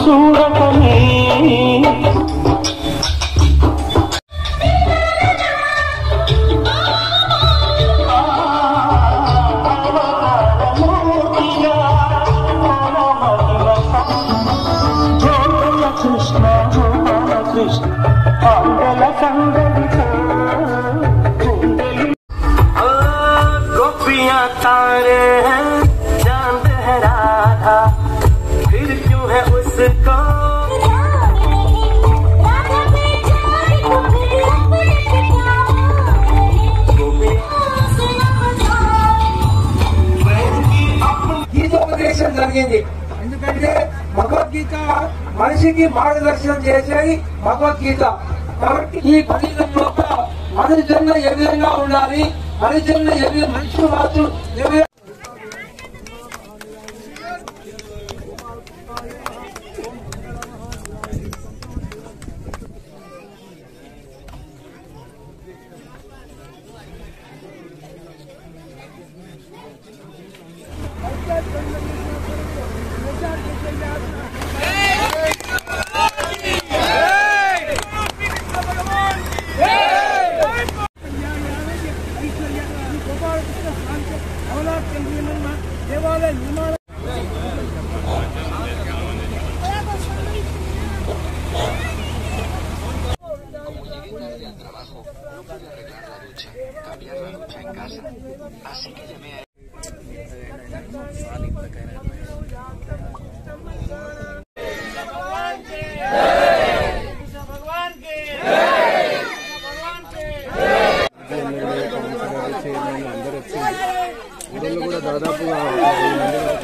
చూడటమే కృష్ణ కృష్ణ ఆంగల సంగడితో गोपियां तारे हैं चांद है राधा फिर क्यों है उसको గీతోపదేశం జరిగింది. ఎందుకంటే భగవద్గీత మనిషికి మార్గదర్శనం చేసేది భగవద్గీత. కాబట్టి ఈ పరీక్షలో మన జన్మ ఏ విధంగా ఉండాలి, మన జన్మ మనుషులు మాత్రం cambiar la ducha en casa. Así que llamé a దాదాపుగా